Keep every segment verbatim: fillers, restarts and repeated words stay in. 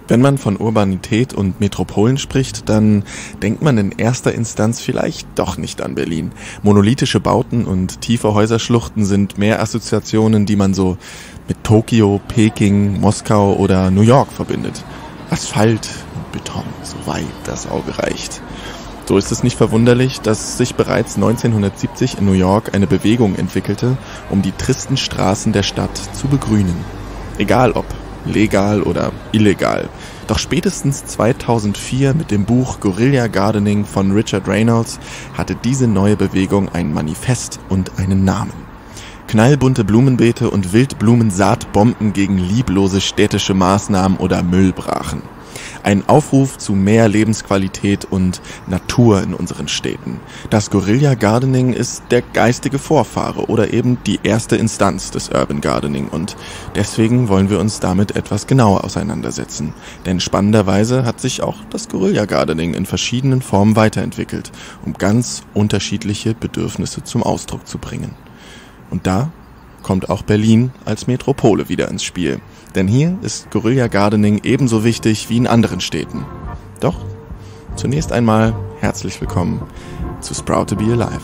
Wenn man von Urbanität und Metropolen spricht, dann denkt man in erster Instanz vielleicht doch nicht an Berlin. Monolithische Bauten und tiefe Häuserschluchten sind mehr Assoziationen, die man so mit Tokio, Peking, Moskau oder New York verbindet. Asphalt und Beton, soweit das Auge reicht. So ist es nicht verwunderlich, dass sich bereits neunzehnhundertsiebzig in New York eine Bewegung entwickelte, um die tristen Straßen der Stadt zu begrünen. Egal ob legal oder illegal. Doch spätestens zweitausendvier mit dem Buch Guerilla Gardening von Richard Reynolds hatte diese neue Bewegung ein Manifest und einen Namen. Knallbunte Blumenbeete und Wildblumensaatbomben gegen lieblose städtische Maßnahmen oder Müllbrachen. Ein Aufruf zu mehr Lebensqualität und Natur in unseren Städten. Das Guerilla Gardening ist der geistige Vorfahre oder eben die erste Instanz des Urban Gardening und deswegen wollen wir uns damit etwas genauer auseinandersetzen. Denn spannenderweise hat sich auch das Guerilla Gardening in verschiedenen Formen weiterentwickelt, um ganz unterschiedliche Bedürfnisse zum Ausdruck zu bringen. Und da kommt auch Berlin als Metropole wieder ins Spiel. Denn hier ist Guerilla Gardening ebenso wichtig wie in anderen Städten. Doch zunächst einmal herzlich willkommen zu Sprout to be Alive.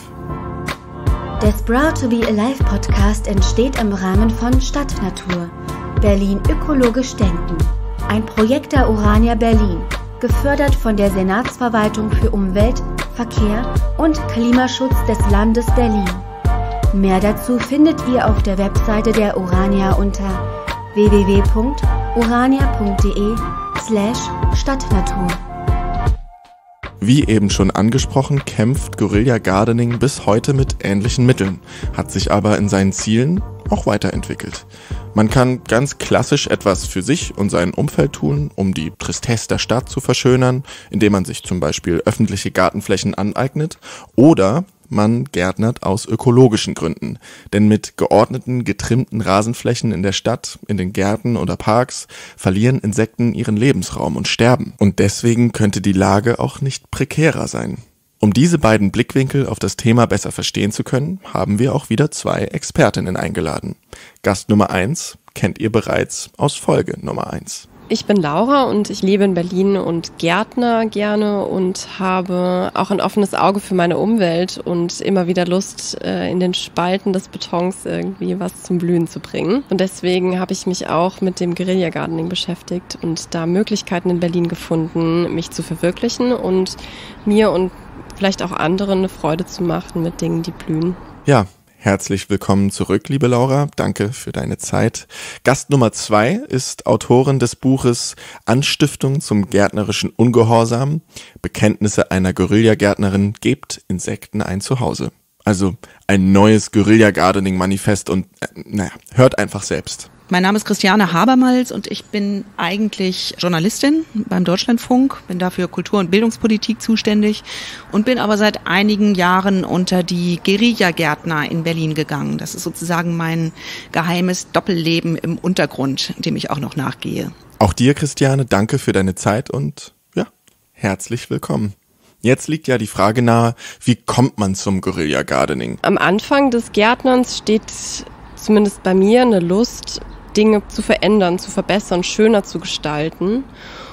Der Sprout to be Alive Podcast entsteht im Rahmen von Stadtnatur, Berlin ökologisch denken. Ein Projekt der Urania Berlin, gefördert von der Senatsverwaltung für Umwelt, Verkehr und Klimaschutz des Landes Berlin. Mehr dazu findet ihr auf der Webseite der Urania unter w w w punkt urania punkt de slash Stadtnatur. Wie eben schon angesprochen, kämpft Guerilla Gardening bis heute mit ähnlichen Mitteln, hat sich aber in seinen Zielen auch weiterentwickelt. Man kann ganz klassisch etwas für sich und sein Umfeld tun, um die Tristesse der Stadt zu verschönern, indem man sich zum Beispiel öffentliche Gartenflächen aneignet, oder man gärtnert aus ökologischen Gründen. Denn mit geordneten, getrimmten Rasenflächen in der Stadt, in den Gärten oder Parks verlieren Insekten ihren Lebensraum und sterben. Und deswegen könnte die Lage auch nicht prekärer sein. Um diese beiden Blickwinkel auf das Thema besser verstehen zu können, haben wir auch wieder zwei Expertinnen eingeladen. Gast Nummer eins kennt ihr bereits aus Folge Nummer eins. Ich bin Laura und ich lebe in Berlin und gärtner gerne und habe auch ein offenes Auge für meine Umwelt und immer wieder Lust, in den Spalten des Betons irgendwie was zum Blühen zu bringen. Und deswegen habe ich mich auch mit dem Guerilla Gardening beschäftigt und da Möglichkeiten in Berlin gefunden, mich zu verwirklichen und mir und vielleicht auch anderen eine Freude zu machen mit Dingen, die blühen. Ja. Herzlich willkommen zurück, liebe Laura. Danke für deine Zeit. Gast Nummer zwei ist Autorin des Buches Anstiftung zum gärtnerischen Ungehorsam. Bekenntnisse einer Guerilla-Gärtnerin, gebt Insekten ein Zuhause. Also ein neues Guerilla-Gardening-Manifest und äh, naja, hört einfach selbst. Mein Name ist Christiane Habermals und ich bin eigentlich Journalistin beim Deutschlandfunk, bin dafür Kultur- und Bildungspolitik zuständig und bin aber seit einigen Jahren unter die Guerilla-Gärtner in Berlin gegangen. Das ist sozusagen mein geheimes Doppelleben im Untergrund, dem ich auch noch nachgehe. Auch dir, Christiane, danke für deine Zeit und ja, herzlich willkommen. Jetzt liegt ja die Frage nahe, wie kommt man zum Guerilla Gardening? Am Anfang des Gärtnerns steht zumindest bei mir eine Lust, Dinge zu verändern, zu verbessern, schöner zu gestalten.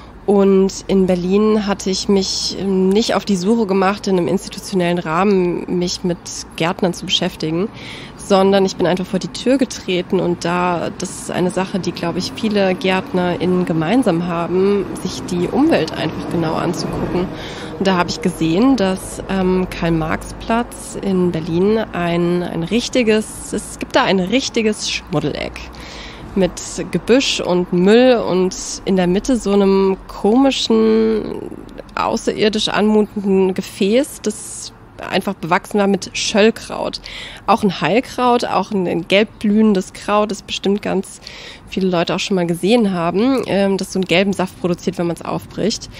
Und in Berlin hatte ich mich nicht auf die Suche gemacht, in einem institutionellen Rahmen mich mit Gärtnern zu beschäftigen, sondern ich bin einfach vor die Tür getreten und da, das ist eine Sache, die, glaube ich, viele GärtnerInnen gemeinsam haben, sich die Umwelt einfach genau anzugucken. Und da habe ich gesehen, dass ähm, Karl-Marx-Platz in Berlin ein, ein richtiges, es gibt da ein richtiges Schmuddeleck mit Gebüsch und Müll und in der Mitte so einem komischen, außerirdisch anmutenden Gefäß, das einfach bewachsen war mit Schöllkraut. Auch ein Heilkraut, auch ein gelb blühendes Kraut, das bestimmt ganz viele Leute auch schon mal gesehen haben, das so einen gelben Saft produziert, wenn man es aufbricht.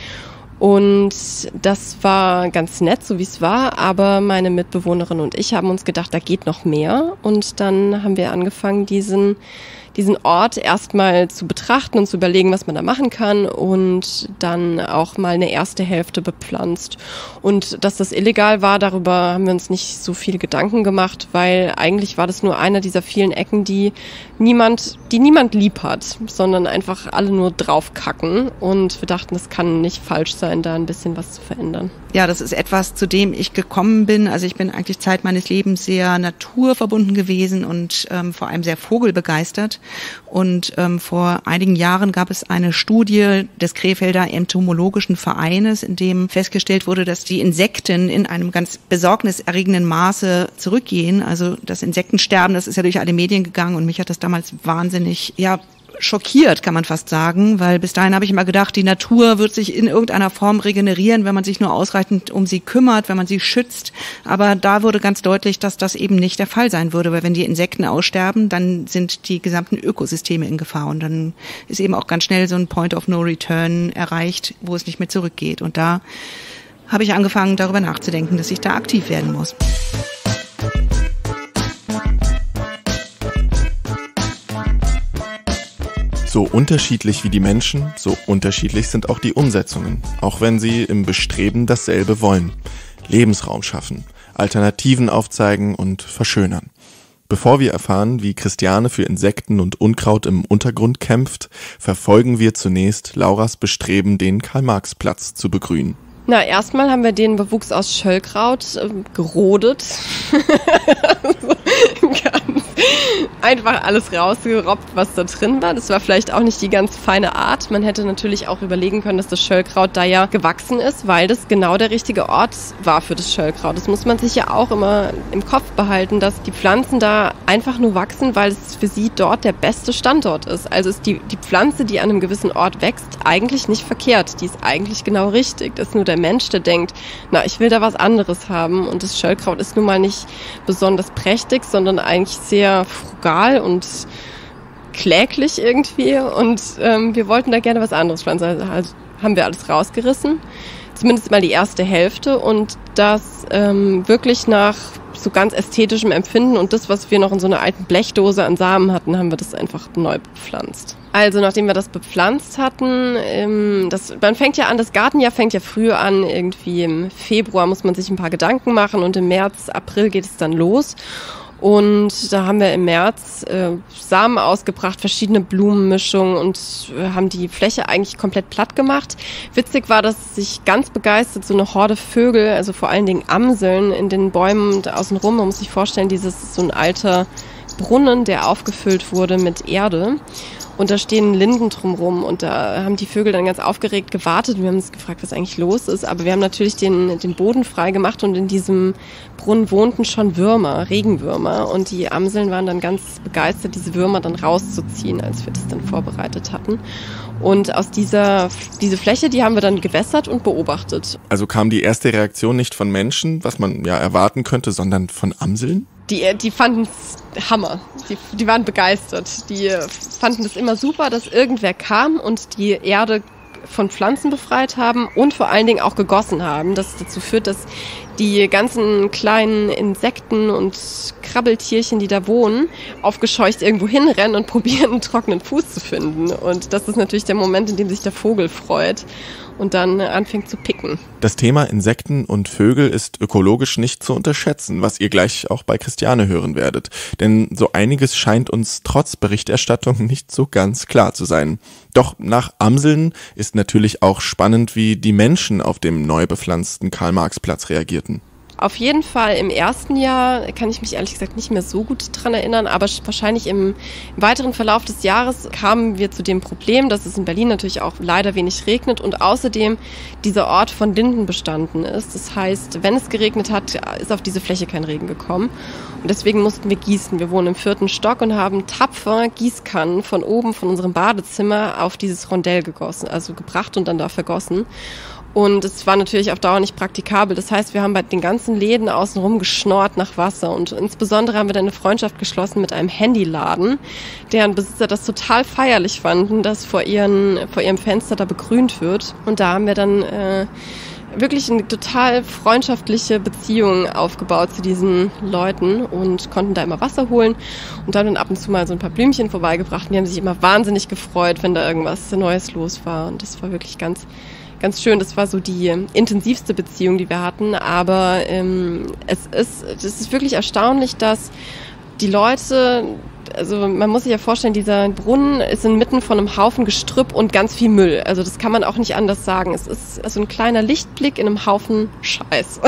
Und das war ganz nett, so wie es war, aber meine Mitbewohnerin und ich haben uns gedacht, da geht noch mehr. Und dann haben wir angefangen, diesen diesen Ort erstmal zu betrachten und zu überlegen, was man da machen kann und dann auch mal eine erste Hälfte bepflanzt. Und dass das illegal war, darüber haben wir uns nicht so viel Gedanken gemacht, weil eigentlich war das nur einer dieser vielen Ecken, die niemand, die niemand lieb hat, sondern einfach alle nur draufkacken. Und wir dachten, das kann nicht falsch sein, da ein bisschen was zu verändern. Ja, das ist etwas, zu dem ich gekommen bin. Also ich bin eigentlich Zeit meines Lebens sehr naturverbunden gewesen und ähm, vor allem sehr vogelbegeistert. Und ähm, vor einigen Jahren gab es eine Studie des Krefelder Entomologischen Vereines, in dem festgestellt wurde, dass die Insekten in einem ganz besorgniserregenden Maße zurückgehen. Also das Insektensterben, das ist ja durch alle Medien gegangen und mich hat das damals wahnsinnig, ja, schockiert, kann man fast sagen, weil bis dahin habe ich immer gedacht, die Natur wird sich in irgendeiner Form regenerieren, wenn man sich nur ausreichend um sie kümmert, wenn man sie schützt. Aber da wurde ganz deutlich, dass das eben nicht der Fall sein würde, weil wenn die Insekten aussterben, dann sind die gesamten Ökosysteme in Gefahr und dann ist eben auch ganz schnell so ein Point of No Return erreicht, wo es nicht mehr zurückgeht. Und da habe ich angefangen, darüber nachzudenken, dass ich da aktiv werden muss. So unterschiedlich wie die Menschen, so unterschiedlich sind auch die Umsetzungen, auch wenn sie im Bestreben dasselbe wollen. Lebensraum schaffen, Alternativen aufzeigen und verschönern. Bevor wir erfahren, wie Christiane für Insekten und Unkraut im Untergrund kämpft, verfolgen wir zunächst Lauras Bestreben, den Karl-Marx-Platz zu begrünen. Na, erstmal haben wir den Bewuchs aus Schöllkraut äh, gerodet. Ganz einfach alles rausgerobbt, was da drin war. Das war vielleicht auch nicht die ganz feine Art. Man hätte natürlich auch überlegen können, dass das Schöllkraut da ja gewachsen ist, weil das genau der richtige Ort war für das Schöllkraut. Das muss man sich ja auch immer im Kopf behalten, dass die Pflanzen da einfach nur wachsen, weil es für sie dort der beste Standort ist. Also ist die, die Pflanze, die an einem gewissen Ort wächst, eigentlich nicht verkehrt. Die ist eigentlich genau richtig. Das ist nur der Mensch, der denkt, na, ich will da was anderes haben. Und das Schöllkraut ist nun mal nicht besonders prächtig, sondern eigentlich sehr frugal und kläglich irgendwie. Und ähm, wir wollten da gerne was anderes pflanzen. Also, also haben wir alles rausgerissen. Zumindest mal die erste Hälfte. Und das ähm, wirklich nach so ganz ästhetischem Empfinden. Und das, was wir noch in so einer alten Blechdose an Samen hatten, haben wir das einfach neu bepflanzt. Also nachdem wir das bepflanzt hatten, ähm, das, man fängt ja an, das Gartenjahr fängt ja früh an, irgendwie im Februar muss man sich ein paar Gedanken machen und im März, April geht es dann los. Und da haben wir im März äh, Samen ausgebracht, verschiedene Blumenmischungen und äh, haben die Fläche eigentlich komplett platt gemacht. Witzig war, dass sich ganz begeistert so eine Horde Vögel, also vor allen Dingen Amseln in den Bäumen außenrum. Man muss sich vorstellen, dieses ist so ein alter Brunnen, der aufgefüllt wurde mit Erde. Und da stehen Linden drumrum und da haben die Vögel dann ganz aufgeregt gewartet. Wir haben uns gefragt, was eigentlich los ist. Aber wir haben natürlich den, den Boden frei gemacht und in diesem Brunnen wohnten schon Würmer, Regenwürmer. Und die Amseln waren dann ganz begeistert, diese Würmer dann rauszuziehen, als wir das dann vorbereitet hatten. Und aus dieser diese Fläche, die haben wir dann gewässert und beobachtet. Also kam die erste Reaktion nicht von Menschen, was man ja erwarten könnte, sondern von Amseln? Die, die fanden es Hammer. Die, die waren begeistert. Die fanden es immer super, dass irgendwer kam und die Erde von Pflanzen befreit haben und vor allen Dingen auch gegossen haben. Das dazu führt, dass die ganzen kleinen Insekten und Krabbeltierchen, die da wohnen, aufgescheucht irgendwo hinrennen und probieren, einen trockenen Fuß zu finden. Und das ist natürlich der Moment, in dem sich der Vogel freut und dann anfängt zu picken. Das Thema Insekten und Vögel ist ökologisch nicht zu unterschätzen, was ihr gleich auch bei Christiane hören werdet. Denn so einiges scheint uns trotz Berichterstattung nicht so ganz klar zu sein. Doch nach Amseln ist natürlich auch spannend, wie die Menschen auf dem neu bepflanzten Karl-Marx-Platz reagierten. Auf jeden Fall im ersten Jahr kann ich mich ehrlich gesagt nicht mehr so gut dran erinnern, aber wahrscheinlich im, im weiteren Verlauf des Jahres kamen wir zu dem Problem, dass es in Berlin natürlich auch leider wenig regnet und außerdem dieser Ort von Linden bestanden ist. Das heißt, wenn es geregnet hat, ist auf diese Fläche kein Regen gekommen und deswegen mussten wir gießen. Wir wohnen im vierten Stock und haben tapfer Gießkannen von oben von unserem Badezimmer auf dieses Rondell gegossen, also gebracht und dann da vergossen. Und es war natürlich auf Dauer nicht praktikabel. Das heißt, wir haben bei den ganzen Läden außenrum geschnorrt nach Wasser. Und insbesondere haben wir dann eine Freundschaft geschlossen mit einem Handyladen, deren Besitzer das total feierlich fanden, dass vor, ihren, vor ihrem Fenster da begrünt wird. Und da haben wir dann äh, wirklich eine total freundschaftliche Beziehung aufgebaut zu diesen Leuten und konnten da immer Wasser holen und dann ab und zu mal so ein paar Blümchen vorbeigebracht. Und die haben sich immer wahnsinnig gefreut, wenn da irgendwas Neues los war. Und das war wirklich ganz, ganz schön. Das war so die intensivste Beziehung, die wir hatten. Aber ähm, es ist, es ist wirklich erstaunlich, dass die Leute, also man muss sich ja vorstellen, dieser Brunnen ist inmitten von einem Haufen Gestrüpp und ganz viel Müll. Also das kann man auch nicht anders sagen. Es ist also ein kleiner Lichtblick in einem Haufen Scheiß.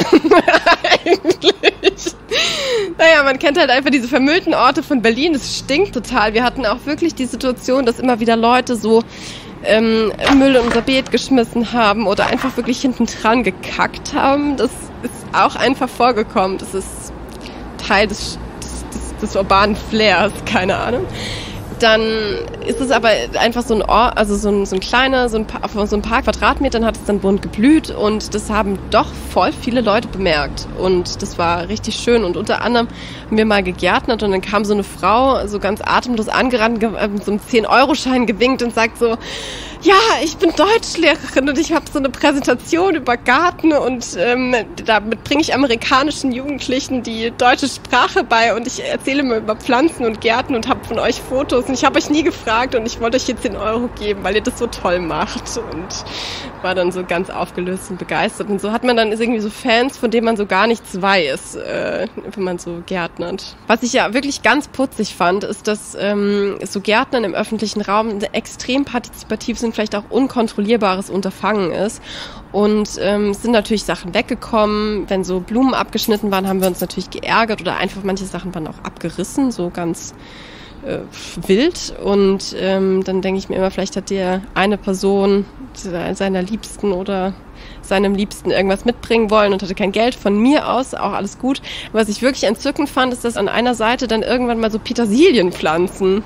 Eigentlich. Naja, man kennt halt einfach diese vermüllten Orte von Berlin. Es stinkt total. Wir hatten auch wirklich die Situation, dass immer wieder Leute so ähm, Müll in unser Beet geschmissen haben oder einfach wirklich hinten dran gekackt haben. Das ist auch einfach vorgekommen. Das ist Teil des des urbanen Flairs, keine Ahnung. Dann ist es aber einfach so ein Ort, also so ein, so ein kleiner, so ein paar, auf so ein paar Quadratmetern hat es dann bunt geblüht und das haben doch voll viele Leute bemerkt und das war richtig schön und unter anderem haben wir mal gegärtnert und dann kam so eine Frau so ganz atemlos angerannt, mit so einem zehn-Euro-Schein gewinkt und sagt so, ja, ich bin Deutschlehrerin und ich habe so eine Präsentation über Garten und ähm, damit bringe ich amerikanischen Jugendlichen die deutsche Sprache bei und ich erzähle mir über Pflanzen und Gärten und habe von euch Fotos und ich habe euch nie gefragt und ich wollte euch jetzt zehn Euro geben, weil ihr das so toll macht und war dann so ganz aufgelöst und begeistert und so hat man dann irgendwie so Fans, von denen man so gar nichts weiß, äh, wenn man so gärtnert. Was ich ja wirklich ganz putzig fand, ist, dass ähm, so Gärtnern im öffentlichen Raum extrem partizipativ sind, vielleicht auch unkontrollierbares Unterfangen ist. Und ähm, es sind natürlich Sachen weggekommen. Wenn so Blumen abgeschnitten waren, haben wir uns natürlich geärgert oder einfach manche Sachen waren auch abgerissen, so ganz äh, wild. Und ähm, dann denke ich mir immer, vielleicht hat dir eine Person seiner Liebsten oder seinem Liebsten irgendwas mitbringen wollen und hatte kein Geld von mir aus, auch alles gut. Was ich wirklich entzückend fand, ist, dass an einer Seite dann irgendwann mal so Petersilienpflanzen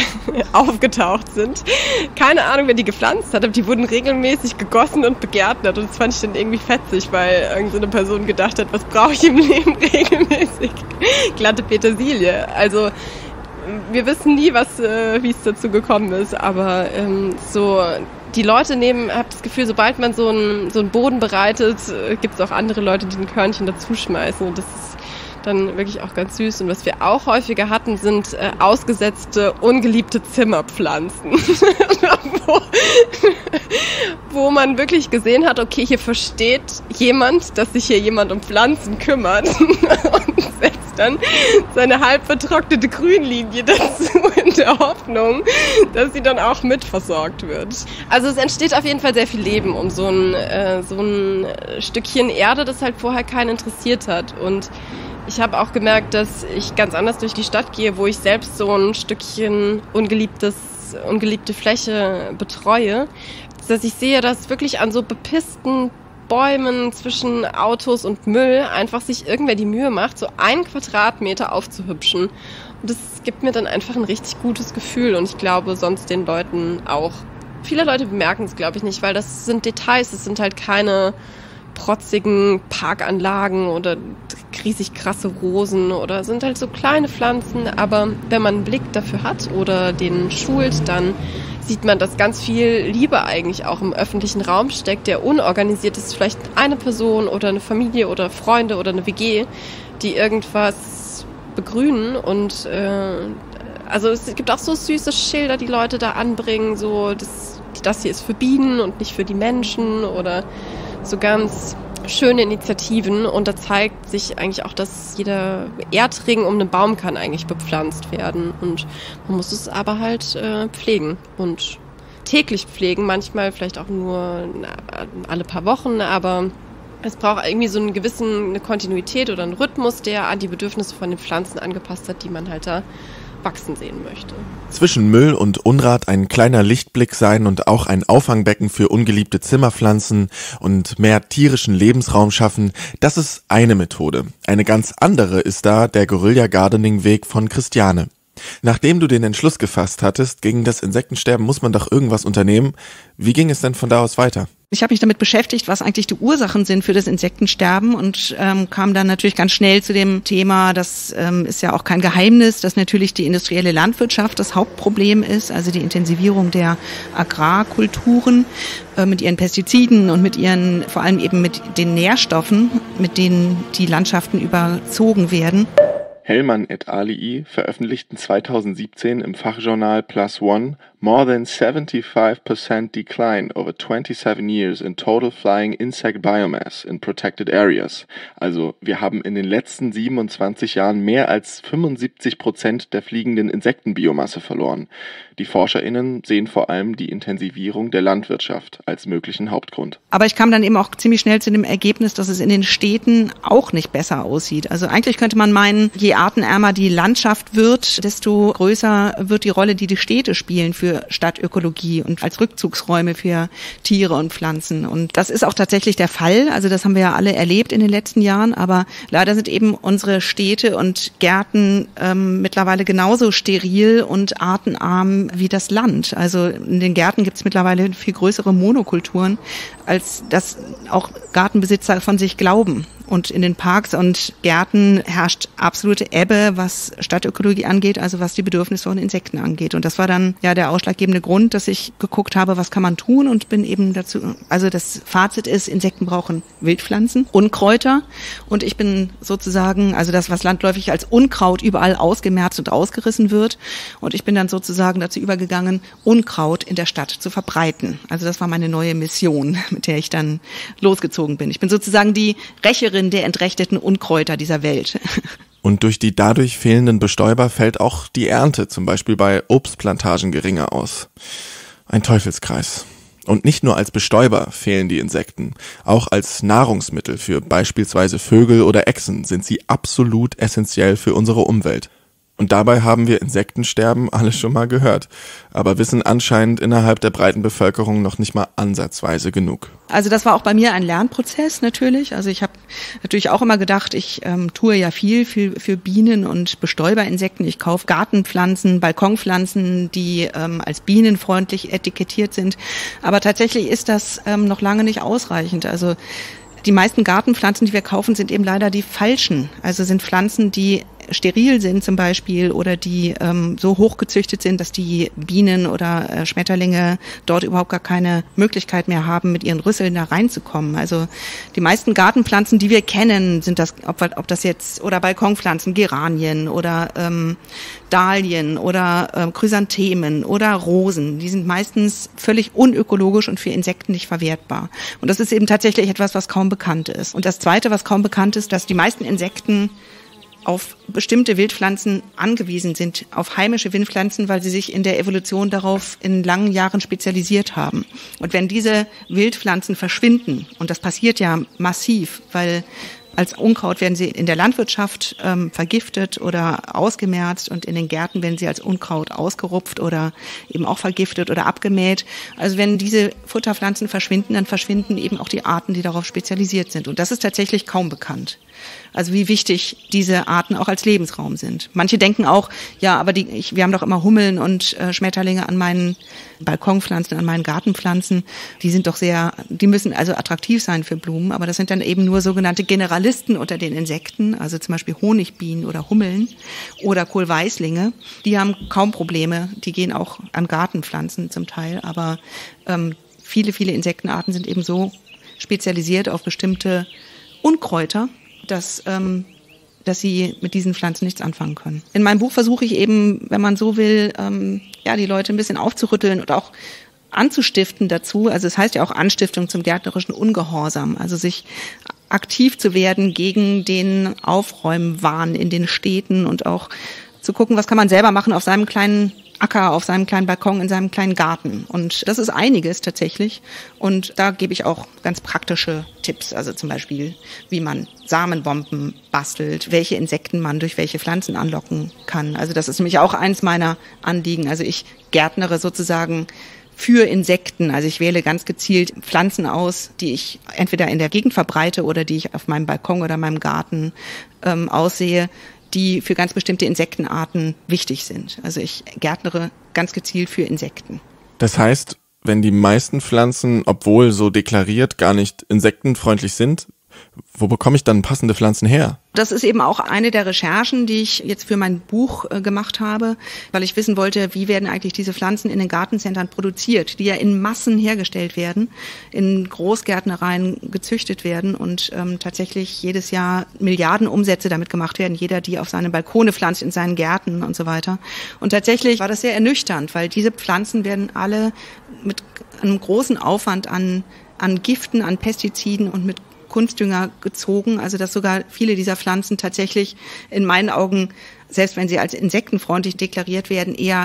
aufgetaucht sind. Keine Ahnung, wer die gepflanzt hat, aber die wurden regelmäßig gegossen und begärtnert und das fand ich dann irgendwie fetzig, weil irgendeine Person gedacht hat, was brauche ich im Leben regelmäßig? Glatte Petersilie. Also wir wissen nie, was, äh, wie es dazu gekommen ist, aber ähm, so die Leute nehmen, ich habe das Gefühl, sobald man so einen so einen Boden bereitet, äh, gibt es auch andere Leute, die ein Körnchen dazuschmeißen und das ist dann wirklich auch ganz süß. Und was wir auch häufiger hatten, sind äh, ausgesetzte, ungeliebte Zimmerpflanzen. wo, wo man wirklich gesehen hat, okay, hier versteht jemand, dass sich hier jemand um Pflanzen kümmert und setzt dann seine halb vertrocknete Grünlinie dazu in der Hoffnung, dass sie dann auch mitversorgt wird. Also es entsteht auf jeden Fall sehr viel Leben um so ein, äh, so ein Stückchen Erde, das halt vorher keinen interessiert hat. Und ich habe auch gemerkt, dass ich ganz anders durch die Stadt gehe, wo ich selbst so ein Stückchen ungeliebtes, ungeliebte Fläche betreue, dass ich sehe, dass wirklich an so bepissten Bäumen zwischen Autos und Müll einfach sich irgendwer die Mühe macht, so einen Quadratmeter aufzuhübschen. Und das gibt mir dann einfach ein richtig gutes Gefühl und ich glaube sonst den Leuten auch. Viele Leute bemerken es, glaube ich, nicht, weil das sind Details, das sind halt keine protzigen Parkanlagen oder riesig krasse Rosen oder sind halt so kleine Pflanzen, aber wenn man einen Blick dafür hat oder den schult, dann sieht man, dass ganz viel Liebe eigentlich auch im öffentlichen Raum steckt, der unorganisiert ist, vielleicht eine Person oder eine Familie oder Freunde oder eine W G, die irgendwas begrünen und äh, also es gibt auch so süße Schilder, die Leute da anbringen, so das, das hier ist für Bienen und nicht für die Menschen oder so ganz schöne Initiativen und da zeigt sich eigentlich auch, dass jeder Erdring um einen Baum kann eigentlich bepflanzt werden und man muss es aber halt äh, pflegen und täglich pflegen, manchmal vielleicht auch nur alle paar Wochen, aber es braucht irgendwie so einen gewissen eine Kontinuität oder einen Rhythmus, der an die Bedürfnisse von den Pflanzen angepasst hat, die man halt da wachsen sehen möchte. Zwischen Müll und Unrat ein kleiner Lichtblick sein und auch ein Auffangbecken für ungeliebte Zimmerpflanzen und mehr tierischen Lebensraum schaffen, das ist eine Methode. Eine ganz andere ist da der Guerilla-Gardening-Weg von Christiane. Nachdem du den Entschluss gefasst hattest, gegen das Insektensterben muss man doch irgendwas unternehmen. Wie ging es denn von da aus weiter? Ich habe mich damit beschäftigt, was eigentlich die Ursachen sind für das Insektensterben und ähm, kam dann natürlich ganz schnell zu dem Thema, das ähm, ist ja auch kein Geheimnis, dass natürlich die industrielle Landwirtschaft das Hauptproblem ist, also die Intensivierung der Agrarkulturen äh, mit ihren Pestiziden und mit ihren, vor allem eben mit den Nährstoffen, mit denen die Landschaften überzogen werden. Hellmann et al. Veröffentlichten zweitausendsiebzehn im Fachjournal PLOS ONE More than seventy-five percent decline over twenty-seven years in total flying insect biomass in protected areas. Also wir haben in den letzten siebenundzwanzig Jahren mehr als fünfundsiebzig Prozent der fliegenden Insektenbiomasse verloren. Die ForscherInnen sehen vor allem die Intensivierung der Landwirtschaft als möglichen Hauptgrund. Aber ich kam dann eben auch ziemlich schnell zu dem Ergebnis, dass es in den Städten auch nicht besser aussieht. Also eigentlich könnte man meinen, je artenärmer die Landschaft wird, desto größer wird die Rolle, die die Städte spielen für Stadtökologie und als Rückzugsräume für Tiere und Pflanzen. Und das ist auch tatsächlich der Fall. Also das haben wir ja alle erlebt in den letzten Jahren. Aber leider sind eben unsere Städte und Gärten ähm, mittlerweile genauso steril und artenarm wie das Land. Also in den Gärten gibt es mittlerweile viel größere Monokulturen, als das auch Gartenbesitzer von sich glauben. Und in den Parks und Gärten herrscht absolute Ebbe, was Stadtökologie angeht, also was die Bedürfnisse von Insekten angeht. Und das war dann ja der ausschlaggebende Grund, dass ich geguckt habe, was kann man tun, und bin eben dazu, also das Fazit ist, Insekten brauchen Wildpflanzen, Unkräuter, und ich bin sozusagen, also das, was landläufig als Unkraut überall ausgemerzt und ausgerissen wird, und ich bin dann sozusagen dazu übergegangen, Unkraut in der Stadt zu verbreiten. Also das war meine neue Mission, mit der ich dann losgezogen bin. Ich bin sozusagen die Rächerin der entrechteten Unkräuter dieser Welt. Und durch die dadurch fehlenden Bestäuber fällt auch die Ernte, zum Beispiel bei Obstplantagen, geringer aus. Ein Teufelskreis. Und nicht nur als Bestäuber fehlen die Insekten, auch als Nahrungsmittel für beispielsweise Vögel oder Echsen sind sie absolut essentiell für unsere Umwelt. Und dabei haben wir Insektensterben alle schon mal gehört, aber wissen anscheinend innerhalb der breiten Bevölkerung noch nicht mal ansatzweise genug. Also das war auch bei mir ein Lernprozess natürlich. Also ich habe natürlich auch immer gedacht, ich ähm, tue ja viel für, für Bienen und Bestäuberinsekten. Ich kaufe Gartenpflanzen, Balkonpflanzen, die ähm, als bienenfreundlich etikettiert sind. Aber tatsächlich ist das ähm, noch lange nicht ausreichend. Also die meisten Gartenpflanzen, die wir kaufen, sind eben leider die falschen. Also sind Pflanzen, die steril sind zum Beispiel oder die ähm, so hochgezüchtet sind, dass die Bienen oder äh, Schmetterlinge dort überhaupt gar keine Möglichkeit mehr haben, mit ihren Rüsseln da reinzukommen. Also die meisten Gartenpflanzen, die wir kennen, sind das, ob, ob das jetzt, oder Balkonpflanzen, Geranien oder ähm, Dahlien oder ähm, Chrysanthemen oder Rosen, die sind meistens völlig unökologisch und für Insekten nicht verwertbar. Und das ist eben tatsächlich etwas, was kaum bekannt ist. Und das Zweite, was kaum bekannt ist, dass die meisten Insekten auf bestimmte Wildpflanzen angewiesen sind, auf heimische Wildpflanzen, weil sie sich in der Evolution darauf in langen Jahren spezialisiert haben. Und wenn diese Wildpflanzen verschwinden, und das passiert ja massiv, weil als Unkraut werden sie in der Landwirtschaft ähm, vergiftet oder ausgemerzt, und in den Gärten werden sie als Unkraut ausgerupft oder eben auch vergiftet oder abgemäht. Also wenn diese Futterpflanzen verschwinden, dann verschwinden eben auch die Arten, die darauf spezialisiert sind. Und das ist tatsächlich kaum bekannt. Also wie wichtig diese Arten auch als Lebensraum sind. Manche denken auch, ja, aber die, ich, wir haben doch immer Hummeln und äh, Schmetterlinge an meinen Balkonpflanzen, an meinen Gartenpflanzen. Die sind doch sehr, die müssen also attraktiv sein für Blumen, aber das sind dann eben nur sogenannte Generalisten unter den Insekten, also zum Beispiel Honigbienen oder Hummeln oder Kohlweißlinge. Die haben kaum Probleme, die gehen auch an Gartenpflanzen zum Teil, aber ähm, viele, viele Insektenarten sind eben so spezialisiert auf bestimmte Unkräuter, dass, ähm, dass sie mit diesen Pflanzen nichts anfangen können. In meinem Buch versuche ich eben, wenn man so will, ähm, ja, die Leute ein bisschen aufzurütteln und auch anzustiften dazu. Also es heißt ja auch Anstiftung zum gärtnerischen Ungehorsam, also sich aktiv zu werden gegen den Aufräumwahn in den Städten und auch zu gucken, was kann man selber machen auf seinem kleinen Acker, auf seinem kleinen Balkon, in seinem kleinen Garten. Und das ist einiges tatsächlich. Und da gebe ich auch ganz praktische Tipps. Also zum Beispiel, wie man Samenbomben bastelt, welche Insekten man durch welche Pflanzen anlocken kann. Also das ist nämlich auch eins meiner Anliegen. Also ich gärtnere sozusagen für Insekten. Also ich wähle ganz gezielt Pflanzen aus, die ich entweder in der Gegend verbreite oder die ich auf meinem Balkon oder meinem Garten ähm, aussehe, die für ganz bestimmte Insektenarten wichtig sind. Also ich gärtnere ganz gezielt für Insekten. Das heißt, wenn die meisten Pflanzen, obwohl so deklariert, gar nicht insektenfreundlich sind, wo bekomme ich dann passende Pflanzen her? Das ist eben auch eine der Recherchen, die ich jetzt für mein Buch äh, gemacht habe, weil ich wissen wollte, wie werden eigentlich diese Pflanzen in den Gartencentern produziert, die ja in Massen hergestellt werden, in Großgärtnereien gezüchtet werden und ähm, tatsächlich jedes Jahr Milliarden Umsätze damit gemacht werden, jeder die auf seine Balkone pflanzt, in seinen Gärten und so weiter. Und tatsächlich war das sehr ernüchternd, weil diese Pflanzen werden alle mit einem großen Aufwand an, an Giften, an Pestiziden und mit Kunstdünger gezogen, also dass sogar viele dieser Pflanzen tatsächlich in meinen Augen, selbst wenn sie als insektenfreundlich deklariert werden, eher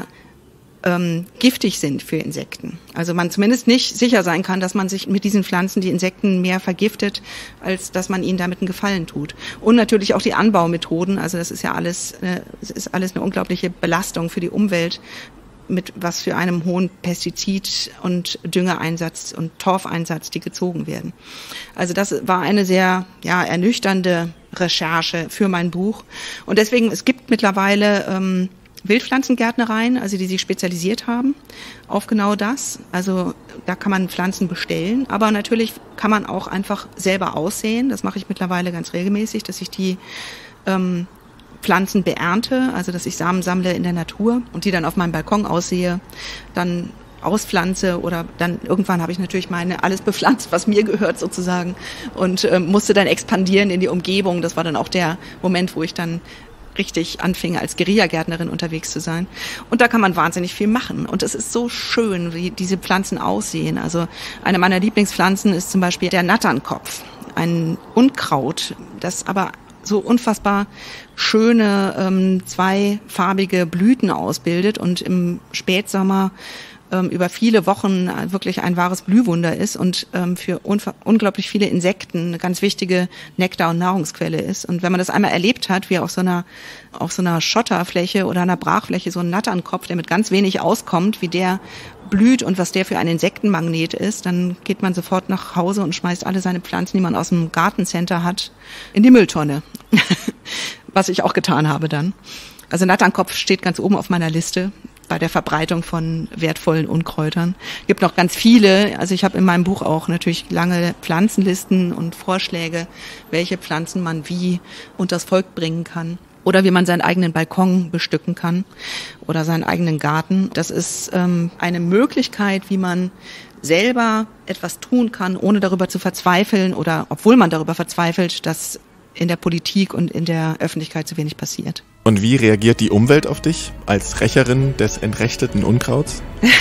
ähm, giftig sind für Insekten. Also man zumindest nicht sicher sein kann, dass man sich mit diesen Pflanzen die Insekten mehr vergiftet, als dass man ihnen damit einen Gefallen tut. Und natürlich auch die Anbaumethoden, also das ist ja alles, äh, es ist alles eine unglaubliche Belastung für die Umwelt, mit was für einem hohen Pestizid- und Düngeeinsatz und Torfeinsatz die gezogen werden. Also das war eine sehr ja, ernüchternde Recherche für mein Buch. Und deswegen, es gibt mittlerweile ähm, Wildpflanzengärtnereien, also die sich spezialisiert haben auf genau das. Also da kann man Pflanzen bestellen, aber natürlich kann man auch einfach selber aussehen. Das mache ich mittlerweile ganz regelmäßig, dass ich die ähm, Pflanzen beernte, also dass ich Samen sammle in der Natur und die dann auf meinem Balkon aussehe, dann auspflanze oder dann irgendwann habe ich natürlich meine alles bepflanzt, was mir gehört sozusagen und äh, musste dann expandieren in die Umgebung. Das war dann auch der Moment, wo ich dann richtig anfing, als Guerillagärtnerin unterwegs zu sein. Und da kann man wahnsinnig viel machen. Und es ist so schön, wie diese Pflanzen aussehen. Also eine meiner Lieblingspflanzen ist zum Beispiel der Natternkopf, ein Unkraut, das aber so unfassbar schöne ähm, zweifarbige Blüten ausbildet und im Spätsommer ähm, über viele Wochen wirklich ein wahres Blühwunder ist und ähm, für unglaublich viele Insekten eine ganz wichtige Nektar- und Nahrungsquelle ist. Und wenn man das einmal erlebt hat, wie auf so einer auf so einer Schotterfläche oder einer Brachfläche so ein Natternkopf, der mit ganz wenig auskommt, wie der blüht und was der für ein Insektenmagnet ist, dann geht man sofort nach Hause und schmeißt alle seine Pflanzen, die man aus dem Gartencenter hat, in die Mülltonne. Was ich auch getan habe dann. Also Natternkopf steht ganz oben auf meiner Liste bei der Verbreitung von wertvollen Unkräutern. Es gibt noch ganz viele, also ich habe in meinem Buch auch natürlich lange Pflanzenlisten und Vorschläge, welche Pflanzen man wie unters Volk bringen kann. Oder wie man seinen eigenen Balkon bestücken kann oder seinen eigenen Garten. Das ist ähm, eine Möglichkeit, wie man selber etwas tun kann, ohne darüber zu verzweifeln oder obwohl man darüber verzweifelt, dass in der Politik und in der Öffentlichkeit zu wenig passiert. Und wie reagiert die Umwelt auf dich als Rächerin des entrechteten Unkrauts?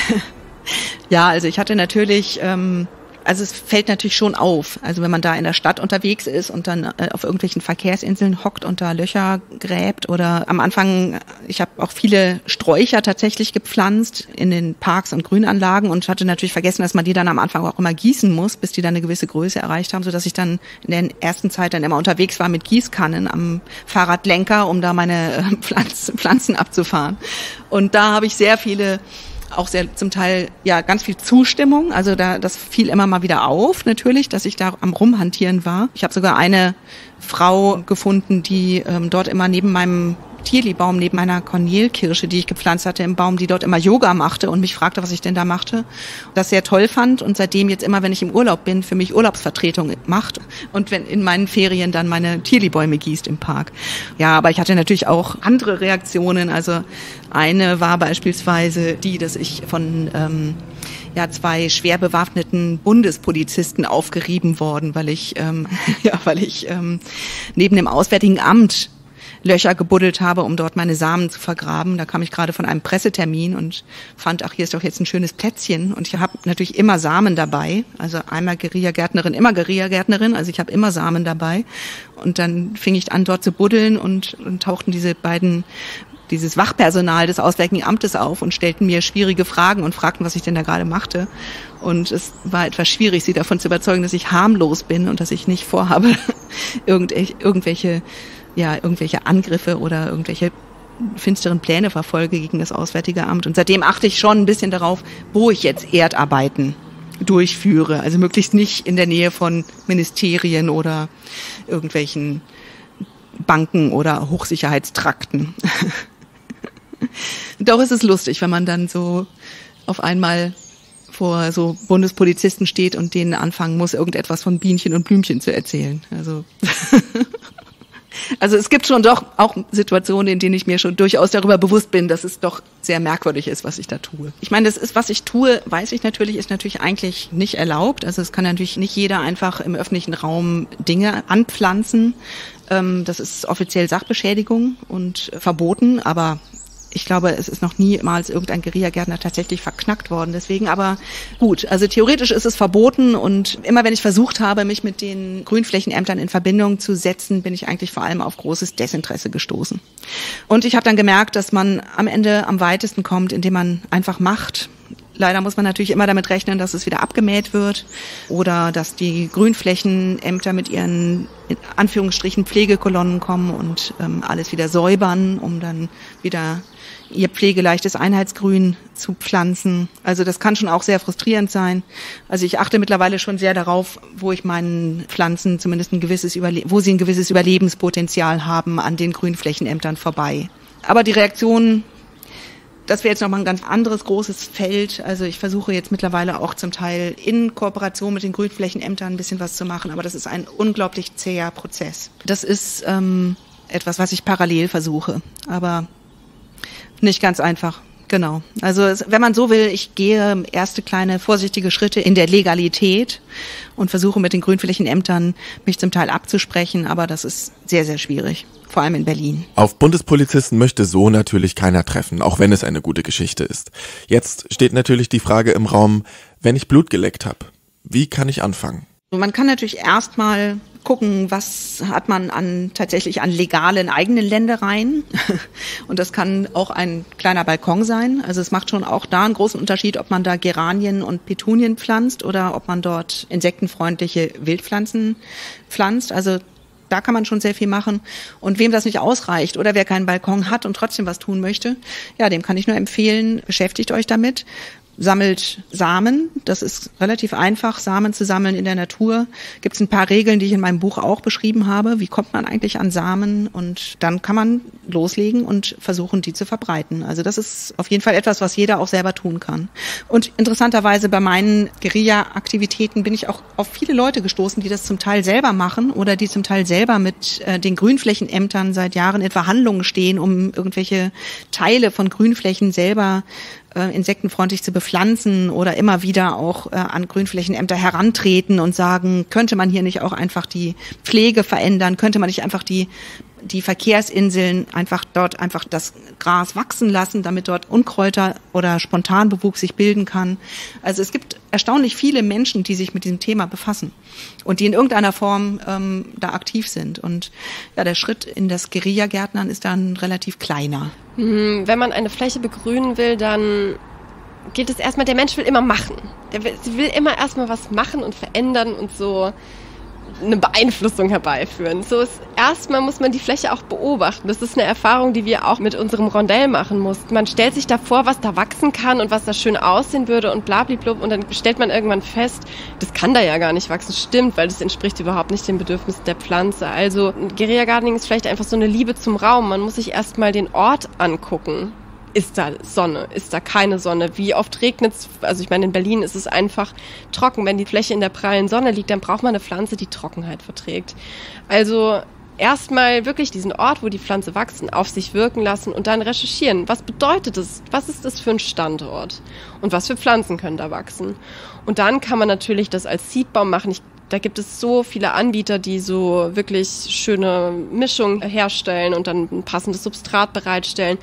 Ja, also ich hatte natürlich... Ähm, Also es fällt natürlich schon auf, also wenn man da in der Stadt unterwegs ist und dann äh, auf irgendwelchen Verkehrsinseln hockt und da Löcher gräbt oder am Anfang, ich habe auch viele Sträucher tatsächlich gepflanzt in den Parks und Grünanlagen und hatte natürlich vergessen, dass man die dann am Anfang auch immer gießen muss, bis die dann eine gewisse Größe erreicht haben, sodass ich dann in der ersten Zeit dann immer unterwegs war mit Gießkannen am Fahrradlenker, um da meine äh, Pflanz, Pflanzen abzufahren. Und da habe ich sehr viele auch sehr zum Teil ja ganz viel Zustimmung, also da das fiel immer mal wieder auf natürlich, dass ich da am Rumhantieren war. Ich habe sogar eine Frau gefunden, die ähm, dort immer neben meinem Tierli-Baum, neben meiner Cornelkirsche, die ich gepflanzt hatte im Baum, die dort immer Yoga machte und mich fragte, was ich denn da machte. Das sehr toll fand und seitdem jetzt immer, wenn ich im Urlaub bin, für mich Urlaubsvertretung macht und wenn in meinen Ferien dann meine Tierli-Bäume gießt im Park. Ja, aber ich hatte natürlich auch andere Reaktionen. Also eine war beispielsweise die, dass ich von ähm, ja zwei schwer bewaffneten Bundespolizisten aufgerieben worden, weil ich ähm, ja, weil ich ähm, neben dem Auswärtigen Amt Löcher gebuddelt habe, um dort meine Samen zu vergraben. Da kam ich gerade von einem Pressetermin und fand, ach, hier ist doch jetzt ein schönes Plätzchen. Und ich habe natürlich immer Samen dabei. Also einmal Guerillagärtnerin, immer Guerillagärtnerin. Also ich habe immer Samen dabei. Und dann fing ich an, dort zu buddeln und, und tauchten diese beiden, dieses Wachpersonal des Auswärtigen Amtes auf und stellten mir schwierige Fragen und fragten, was ich denn da gerade machte. Und es war etwas schwierig, sie davon zu überzeugen, dass ich harmlos bin und dass ich nicht vorhabe, irgendwelche ja, irgendwelche Angriffe oder irgendwelche finsteren Pläne verfolge gegen das Auswärtige Amt. Und seitdem achte ich schon ein bisschen darauf, wo ich jetzt Erdarbeiten durchführe. Also möglichst nicht in der Nähe von Ministerien oder irgendwelchen Banken oder Hochsicherheitstrakten. Doch ist es lustig, wenn man dann so auf einmal vor so Bundespolizisten steht und denen anfangen muss, irgendetwas von Bienchen und Blümchen zu erzählen. Also Also es gibt schon doch auch Situationen, in denen ich mir schon durchaus darüber bewusst bin, dass es doch sehr merkwürdig ist, was ich da tue. Ich meine, das ist, was ich tue, weiß ich natürlich, ist natürlich eigentlich nicht erlaubt. Also es kann natürlich nicht jeder einfach im öffentlichen Raum Dinge anpflanzen. Das ist offiziell Sachbeschädigung und verboten, aber ich glaube, es ist noch niemals irgendein Guerillagärtner tatsächlich verknackt worden. Deswegen aber gut, also theoretisch ist es verboten und immer wenn ich versucht habe, mich mit den Grünflächenämtern in Verbindung zu setzen, bin ich eigentlich vor allem auf großes Desinteresse gestoßen. Und ich habe dann gemerkt, dass man am Ende am weitesten kommt, indem man einfach macht. Leider muss man natürlich immer damit rechnen, dass es wieder abgemäht wird oder dass die Grünflächenämter mit ihren in Anführungsstrichen Pflegekolonnen kommen und ähm, alles wieder säubern, um dann wieder ihr pflegeleichtes Einheitsgrün zu pflanzen. Also das kann schon auch sehr frustrierend sein. Also ich achte mittlerweile schon sehr darauf, wo ich meinen Pflanzen zumindest ein gewisses Überle- wo sie ein gewisses Überlebenspotenzial haben, an den Grünflächenämtern vorbei. Aber die Reaktion, das wäre jetzt nochmal ein ganz anderes großes Feld. Also ich versuche jetzt mittlerweile auch zum Teil in Kooperation mit den Grünflächenämtern ein bisschen was zu machen, aber das ist ein unglaublich zäher Prozess. Das ist ähm, etwas, was ich parallel versuche, aber nicht ganz einfach. Genau. Also es, wenn man so will, ich gehe erste kleine vorsichtige Schritte in der Legalität und versuche mit den Grünflächenämtern mich zum Teil abzusprechen, aber das ist sehr, sehr schwierig. Vor allem in Berlin. Auf Bundespolizisten möchte so natürlich keiner treffen, auch wenn es eine gute Geschichte ist. Jetzt steht natürlich die Frage im Raum, wenn ich Blut geleckt habe, wie kann ich anfangen? Man kann natürlich erstmal gucken, was hat man an tatsächlich an legalen eigenen Ländereien. Und das kann auch ein kleiner Balkon sein. Also es macht schon auch da einen großen Unterschied, ob man da Geranien und Petunien pflanzt oder ob man dort insektenfreundliche Wildpflanzen pflanzt. Also da kann man schon sehr viel machen. Und wem das nicht ausreicht oder wer keinen Balkon hat und trotzdem was tun möchte, ja, dem kann ich nur empfehlen, beschäftigt euch damit. Sammelt Samen, das ist relativ einfach, Samen zu sammeln in der Natur. Gibt es ein paar Regeln, die ich in meinem Buch auch beschrieben habe. Wie kommt man eigentlich an Samen? Und dann kann man loslegen und versuchen, die zu verbreiten. Also das ist auf jeden Fall etwas, was jeder auch selber tun kann. Und interessanterweise bei meinen Guerilla-Aktivitäten bin ich auch auf viele Leute gestoßen, die das zum Teil selber machen oder die zum Teil selber mit äh, den Grünflächenämtern seit Jahren in Verhandlungen stehen, um irgendwelche Teile von Grünflächen selber äh, insektenfreundlich zu bepflanzen oder immer wieder auch äh, an Grünflächenämter herantreten und sagen, könnte man hier nicht auch einfach die Pflege verändern, könnte man nicht einfach die die Verkehrsinseln einfach dort einfach das Gras wachsen lassen, damit dort Unkräuter oder Spontanbewuchs sich bilden kann. Also es gibt erstaunlich viele Menschen, die sich mit diesem Thema befassen und die in irgendeiner Form ähm, da aktiv sind. Und ja, der Schritt in das Guerillagärtnern ist dann relativ kleiner. Wenn man eine Fläche begrünen will, dann geht es erstmal, der Mensch will immer machen. Der will, will immer erstmal was machen und verändern und so eine Beeinflussung herbeiführen. So ist erstmal muss man die Fläche auch beobachten. Das ist eine Erfahrung, die wir auch mit unserem Rondell machen mussten. Man stellt sich da vor, was da wachsen kann und was da schön aussehen würde und blabliblub und dann stellt man irgendwann fest, das kann da ja gar nicht wachsen. Stimmt, weil das entspricht überhaupt nicht den Bedürfnissen der Pflanze. Also Guerilla Gardening ist vielleicht einfach so eine Liebe zum Raum. Man muss sich erstmal den Ort angucken. Ist da Sonne? Ist da keine Sonne? Wie oft regnet's? Also ich meine, in Berlin ist es einfach trocken. Wenn die Fläche in der prallen Sonne liegt, dann braucht man eine Pflanze, die Trockenheit verträgt. Also erstmal wirklich diesen Ort, wo die Pflanze wachsen, auf sich wirken lassen und dann recherchieren. Was bedeutet es? Was ist das für ein Standort? Und was für Pflanzen können da wachsen? Und dann kann man natürlich das als Seedbaum machen. Ich Da gibt es so viele Anbieter, die so wirklich schöne Mischungen herstellen und dann ein passendes Substrat bereitstellen.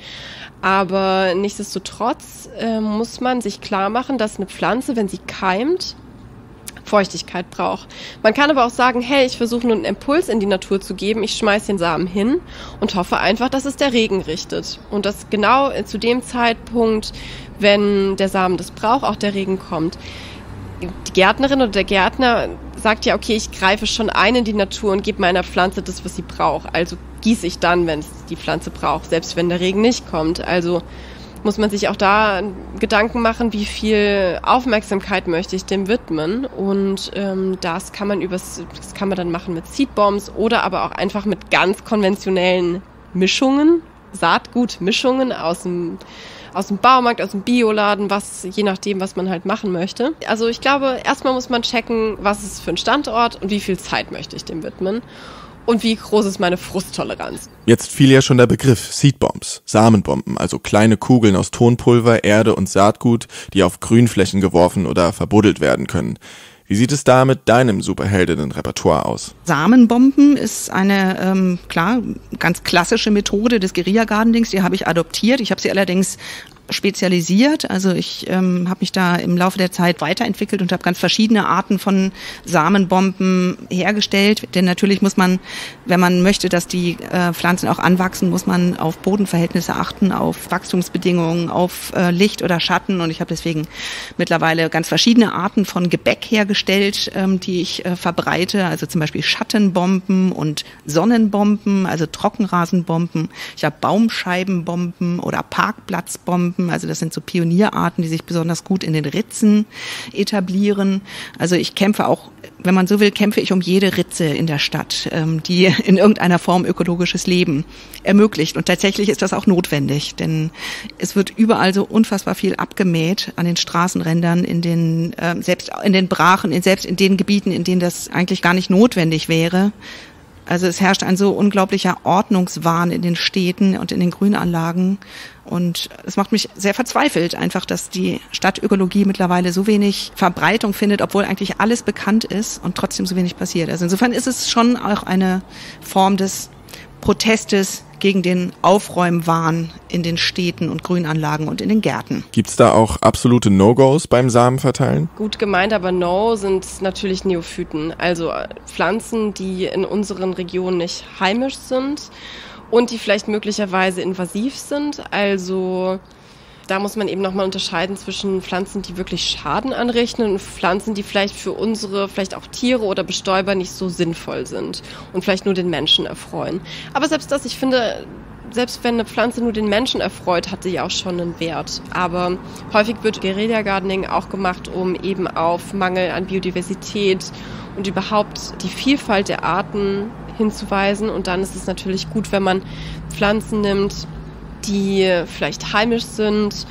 Aber nichtsdestotrotz äh, muss man sich klar machen, dass eine Pflanze, wenn sie keimt, Feuchtigkeit braucht. Man kann aber auch sagen, hey, ich versuche nur einen Impuls in die Natur zu geben, ich schmeiß den Samen hin und hoffe einfach, dass es der Regen richtet. Und dass genau zu dem Zeitpunkt, wenn der Samen das braucht, auch der Regen kommt. Die Gärtnerin oder der Gärtner sagt ja, okay, ich greife schon ein in die Natur und gebe meiner Pflanze das, was sie braucht. Also gieße ich dann, wenn es die Pflanze braucht, selbst wenn der Regen nicht kommt. Also muss man sich auch da Gedanken machen, wie viel Aufmerksamkeit möchte ich dem widmen. Und ähm, das kann man übers, das kann man dann machen mit Seedbombs oder aber auch einfach mit ganz konventionellen Mischungen, Saatgutmischungen aus dem aus dem Baumarkt, aus dem Bioladen, was, je nachdem, was man halt machen möchte. Also ich glaube, erstmal muss man checken, was ist es für ein Standort und wie viel Zeit möchte ich dem widmen. Und wie groß ist meine Frusttoleranz? Jetzt fiel ja schon der Begriff Seedbombs, Samenbomben, also kleine Kugeln aus Tonpulver, Erde und Saatgut, die auf Grünflächen geworfen oder verbuddelt werden können. Wie sieht es da mit deinem Superheldinnen-Repertoire aus? Samenbomben ist eine, ähm, klar, ganz klassische Methode des Guerilla-Gardenings. Die habe ich adoptiert. Ich habe sie allerdings spezialisiert. Also ich ähm, habe mich da im Laufe der Zeit weiterentwickelt und habe ganz verschiedene Arten von Samenbomben hergestellt. Denn natürlich muss man, wenn man möchte, dass die äh, Pflanzen auch anwachsen, muss man auf Bodenverhältnisse achten, auf Wachstumsbedingungen, auf äh, Licht oder Schatten. Und ich habe deswegen mittlerweile ganz verschiedene Arten von Gebäck hergestellt, ähm, die ich äh, verbreite. Also zum Beispiel Schattenbomben und Sonnenbomben, also Trockenrasenbomben. Ich habe Baumscheibenbomben oder Parkplatzbomben. Also das sind so Pionierarten, die sich besonders gut in den Ritzen etablieren. Also ich kämpfe auch, wenn man so will, kämpfe ich um jede Ritze in der Stadt, die in irgendeiner Form ökologisches Leben ermöglicht. Und tatsächlich ist das auch notwendig, denn es wird überall so unfassbar viel abgemäht an den Straßenrändern, in den, selbst in den Brachen, in, selbst in den Gebieten, in denen das eigentlich gar nicht notwendig wäre. Also es herrscht ein so unglaublicher Ordnungswahn in den Städten und in den Grünanlagen. Und es macht mich sehr verzweifelt einfach, dass die Stadtökologie mittlerweile so wenig Verbreitung findet, obwohl eigentlich alles bekannt ist und trotzdem so wenig passiert. Also insofern ist es schon auch eine Form des Protestes gegen den Aufräumwahn in den Städten und Grünanlagen und in den Gärten. Gibt's da auch absolute No-Gos beim Samenverteilen? Gut gemeint, aber No sind natürlich Neophyten, also Pflanzen, die in unseren Regionen nicht heimisch sind und die vielleicht möglicherweise invasiv sind, also da muss man eben nochmal unterscheiden zwischen Pflanzen, die wirklich Schaden anrichten und Pflanzen, die vielleicht für unsere, vielleicht auch Tiere oder Bestäuber nicht so sinnvoll sind und vielleicht nur den Menschen erfreuen. Aber selbst das, ich finde, selbst wenn eine Pflanze nur den Menschen erfreut, hat sie ja auch schon einen Wert. Aber häufig wird Guerilla Gardening auch gemacht, um eben auf Mangel an Biodiversität und überhaupt die Vielfalt der Arten hinzuweisen. Und dann ist es natürlich gut, wenn man Pflanzen nimmt, die vielleicht heimisch sind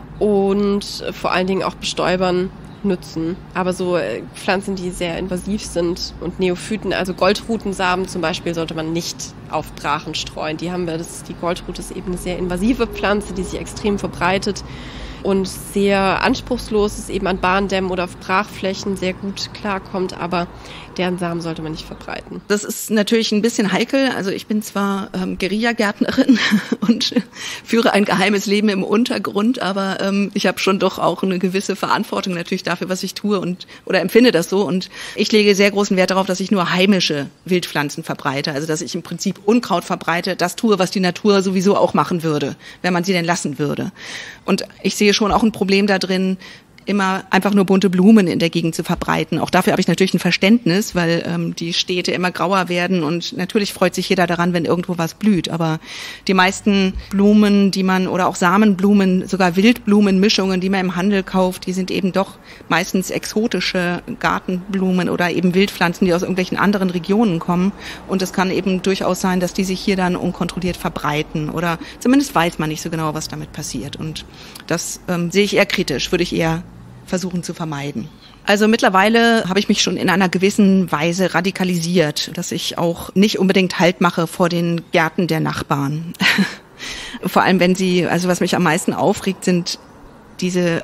und vor allen Dingen auch Bestäubern nützen. Aber so Pflanzen, die sehr invasiv sind und Neophyten, also Goldrutensamen zum Beispiel, sollte man nicht auf Brachen streuen. Die haben wir, das, die Goldrute ist eben eine sehr invasive Pflanze, die sich extrem verbreitet und sehr anspruchslos ist, eben an Bahndämmen oder auf Brachflächen sehr gut klarkommt, aber deren Samen sollte man nicht verbreiten. Das ist natürlich ein bisschen heikel. Also ich bin zwar ähm, Guerilla-Gärtnerin und führe ein geheimes Leben im Untergrund, aber ähm, ich habe schon doch auch eine gewisse Verantwortung natürlich dafür, was ich tue und oder empfinde das so. Und ich lege sehr großen Wert darauf, dass ich nur heimische Wildpflanzen verbreite. Also dass ich im Prinzip Unkraut verbreite, das tue, was die Natur sowieso auch machen würde, wenn man sie denn lassen würde. Und ich sehe schon auch ein Problem da drin, immer einfach nur bunte Blumen in der Gegend zu verbreiten. Auch dafür habe ich natürlich ein Verständnis, weil ähm, die Städte immer grauer werden und natürlich freut sich jeder daran, wenn irgendwo was blüht. Aber die meisten Blumen, die man oder auch Samenblumen, sogar Wildblumenmischungen, die man im Handel kauft, die sind eben doch meistens exotische Gartenblumen oder eben Wildpflanzen, die aus irgendwelchen anderen Regionen kommen. Und es kann eben durchaus sein, dass die sich hier dann unkontrolliert verbreiten oder zumindest weiß man nicht so genau, was damit passiert. Und das ähm, sehe ich eher kritisch, würde ich eher versuchen zu vermeiden. Also mittlerweile habe ich mich schon in einer gewissen Weise radikalisiert, dass ich auch nicht unbedingt Halt mache vor den Gärten der Nachbarn. Vor allem, wenn sie, also was mich am meisten aufregt, sind diese,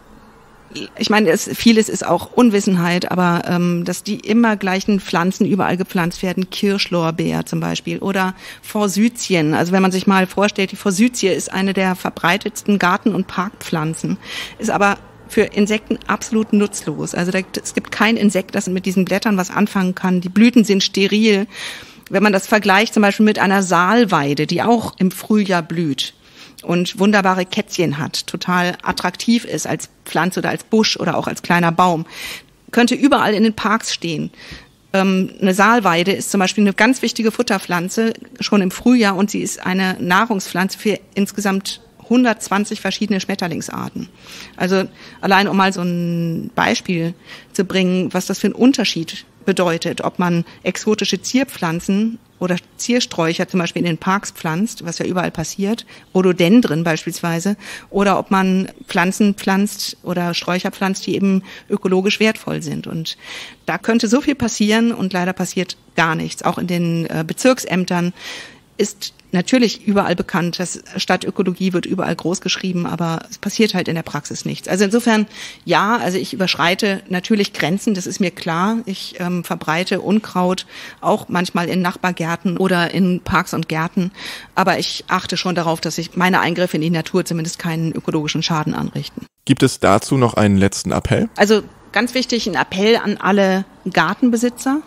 ich meine, es, vieles ist auch Unwissenheit, aber ähm, dass die immer gleichen Pflanzen überall gepflanzt werden, Kirschlorbeer zum Beispiel oder Forsythien. Also wenn man sich mal vorstellt, die Forsythie ist eine der verbreitetsten Garten- und Parkpflanzen, ist aber für Insekten absolut nutzlos. Also da, es gibt kein Insekt, das mit diesen Blättern was anfangen kann. Die Blüten sind steril. Wenn man das vergleicht zum Beispiel mit einer Salweide, die auch im Frühjahr blüht und wunderbare Kätzchen hat, total attraktiv ist als Pflanze oder als Busch oder auch als kleiner Baum, könnte überall in den Parks stehen. Ähm, eine Salweide ist zum Beispiel eine ganz wichtige Futterpflanze schon im Frühjahr und sie ist eine Nahrungspflanze für insgesamt hundertzwanzig verschiedene Schmetterlingsarten. Also allein um mal so ein Beispiel zu bringen, was das für einen Unterschied bedeutet, ob man exotische Zierpflanzen oder Ziersträucher zum Beispiel in den Parks pflanzt, was ja überall passiert, Rhododendren beispielsweise, oder ob man Pflanzen pflanzt oder Sträucher pflanzt, die eben ökologisch wertvoll sind. Und da könnte so viel passieren und leider passiert gar nichts. Auch in den äh, Bezirksämtern ist natürlich überall bekannt, dass Stadtökologie wird überall groß geschrieben, aber es passiert halt in der Praxis nichts. Also insofern, ja, also ich überschreite natürlich Grenzen, das ist mir klar. Ich ähm, verbreite Unkraut auch manchmal in Nachbargärten oder in Parks und Gärten, aber ich achte schon darauf, dass ich meine Eingriffe in die Natur zumindest keinen ökologischen Schaden anrichten. Gibt es dazu noch einen letzten Appell? Also ganz wichtig, ein Appell an alle Gartenbesitzer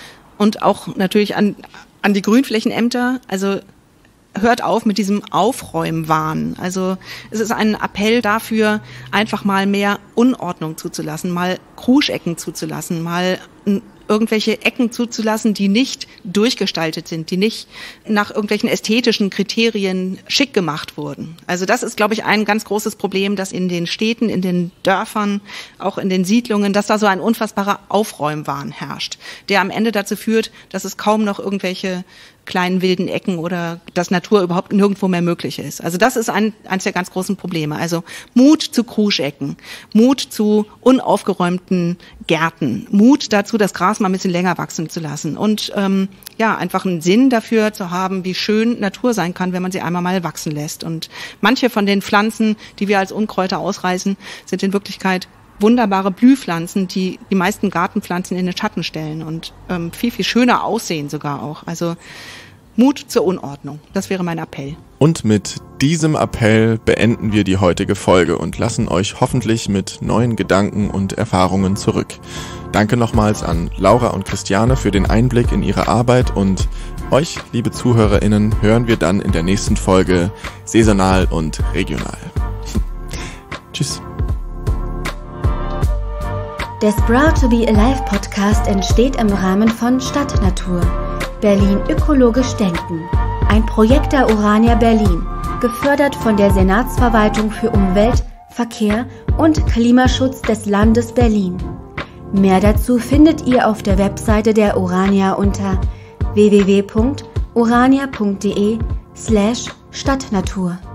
und auch natürlich an, an die Grünflächenämter, also hört auf mit diesem Aufräumwahn. Also es ist ein Appell dafür, einfach mal mehr Unordnung zuzulassen, mal Kruschecken zuzulassen, mal irgendwelche Ecken zuzulassen, die nicht durchgestaltet sind, die nicht nach irgendwelchen ästhetischen Kriterien schick gemacht wurden. Also das ist, glaube ich, ein ganz großes Problem, dass in den Städten, in den Dörfern, auch in den Siedlungen, dass da so ein unfassbarer Aufräumwahn herrscht, der am Ende dazu führt, dass es kaum noch irgendwelche kleinen wilden Ecken oder dass Natur überhaupt nirgendwo mehr möglich ist. Also das ist ein, eines der ganz großen Probleme. Also Mut zu Kruschecken, Mut zu unaufgeräumten Gärten, Mut dazu, das Gras mal ein bisschen länger wachsen zu lassen und ähm, ja, einfach einen Sinn dafür zu haben, wie schön Natur sein kann, wenn man sie einmal mal wachsen lässt. Und manche von den Pflanzen, die wir als Unkräuter ausreißen, sind in Wirklichkeit wunderbare Blühpflanzen, die die meisten Gartenpflanzen in den Schatten stellen und ähm, viel, viel schöner aussehen sogar auch. Also Mut zur Unordnung, das wäre mein Appell. Und mit diesem Appell beenden wir die heutige Folge und lassen euch hoffentlich mit neuen Gedanken und Erfahrungen zurück. Danke nochmals an Laura und Christiane für den Einblick in ihre Arbeit und euch, liebe ZuhörerInnen, hören wir dann in der nächsten Folge saisonal und regional. Tschüss. Der Sprout to be Alive Podcast entsteht im Rahmen von Stadtnatur. Berlin ökologisch denken. Ein Projekt der Urania Berlin, gefördert von der Senatsverwaltung für Umwelt, Verkehr und Klimaschutz des Landes Berlin. Mehr dazu findet ihr auf der Webseite der Urania unter w w w punkt urania punkt de slash Stadtnatur.